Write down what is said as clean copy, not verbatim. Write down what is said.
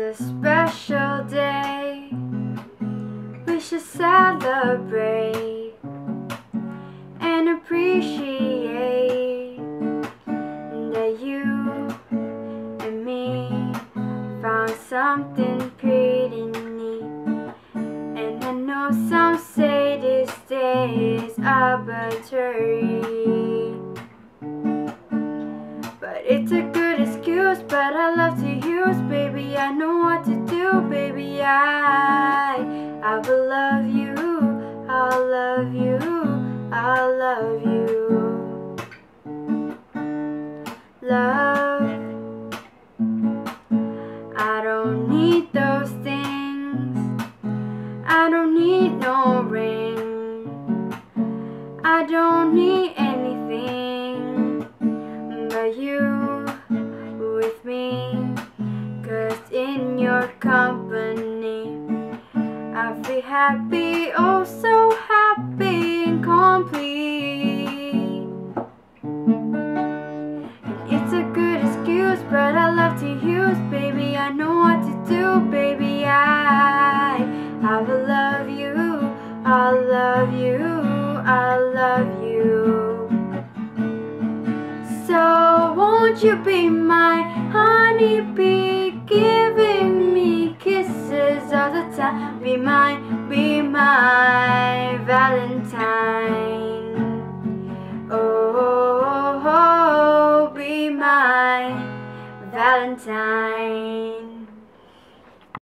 a special day. We should celebrate and appreciate that you and me found something pretty neat. And I know some say this day is arbitrary, but it's a good excuse, but I love to use. Baby, I know what to do. Baby, I will love you. I'll love you. I'll love you. Love, I don't need those things. I don't need no ring. I don't need anything but you with me, 'cause in your company I feel happy, oh so happy and complete. And it's a good excuse, but I love to use. Baby, I know what to do. Baby, I will love you. I'll love you. I'll love you. So won't you be my honeybee, giving me kisses all the time? Be my Valentine. Oh, be my Valentine.